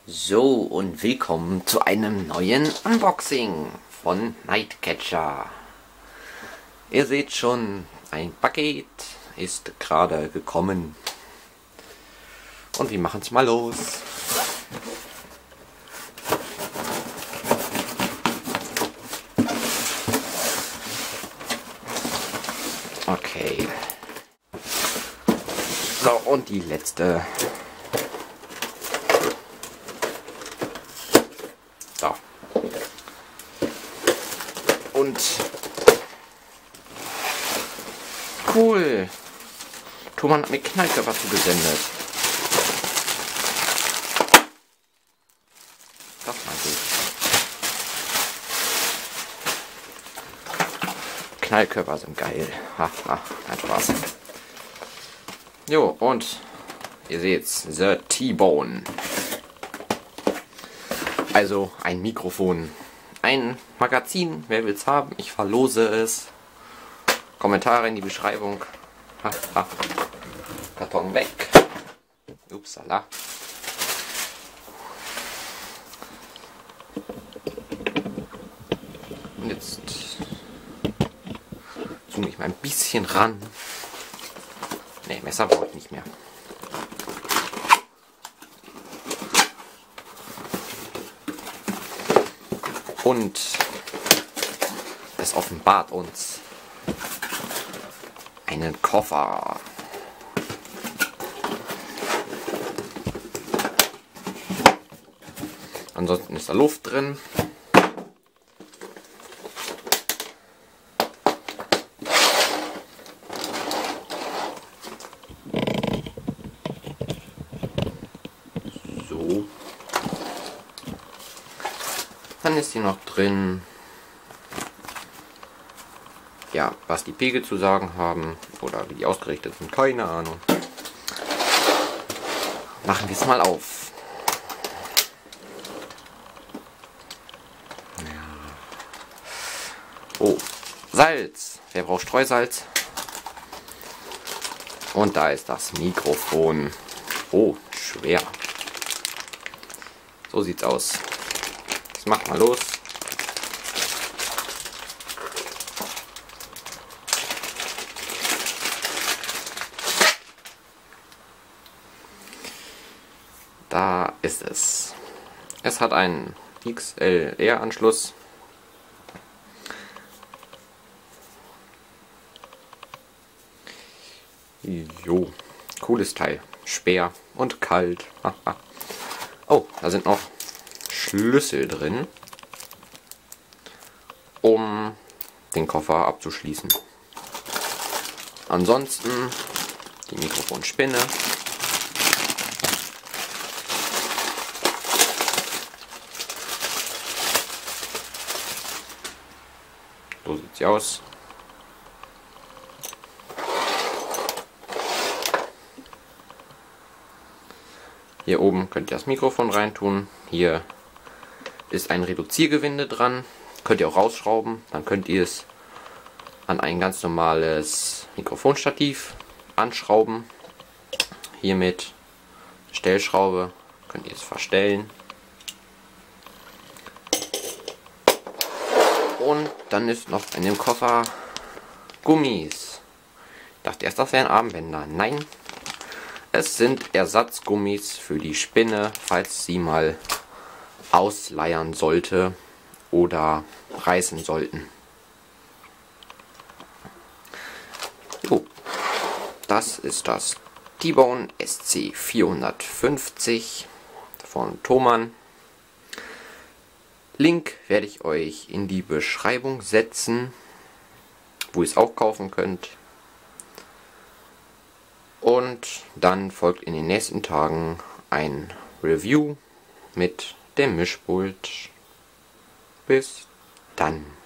So, und willkommen zu einem neuen Unboxing von Nightcatcher. Ihr seht schon, ein Paket ist gerade gekommen. Und wir machen es mal los. Okay. So, und die letzte. So. Und cool. Thomann hat mir Knallkörper zugesendet. Das mal gut. Knallkörper sind geil. Haha, kein Spaß. Jo, und ihr seht's, The T-Bone. Also ein Mikrofon. Ein Magazin, wer will's haben? Ich verlose es. Kommentare in die Beschreibung. Haha. Karton weg. Upsala. Und jetzt zoome ich mal ein bisschen ran. Ne, Messer brauche ich nicht mehr. Und es offenbart uns einen Koffer. Ansonsten ist da Luft drin. So. Dann ist hier noch drin, ja, was die Pegel zu sagen haben oder wie die ausgerichtet sind, keine Ahnung. Machen wir es mal auf. Ja. Oh, Salz. Wer braucht Streusalz? Und da ist das Mikrofon. Oh, schwer. So sieht's aus. Das macht mal los. Da ist es. Es hat einen XLR-Anschluss. Jo, cooles Teil. Schwer und kalt. Oh, da sind noch Schlüssel drin, um den Koffer abzuschließen. Ansonsten die Mikrofonspinne. So sieht sie aus. Hier oben könnt ihr das Mikrofon reintun. Hier ist ein Reduziergewinde dran. Könnt ihr auch rausschrauben. Dann könnt ihr es an ein ganz normales Mikrofonstativ anschrauben. Hier mit Stellschraube könnt ihr es verstellen. Und dann ist noch in dem Koffer Gummis. Ich dachte erst, das wären Armbänder. Nein. Es sind Ersatzgummis für die Spinne, falls sie mal ausleiern sollte oder reißen sollten. Jo, das ist das T-Bone SC450 von Thomann. Link werde ich euch in die Beschreibung setzen, wo ihr es auch kaufen könnt. Und dann folgt in den nächsten Tagen ein Review mit dem Mischpult. Bis dann.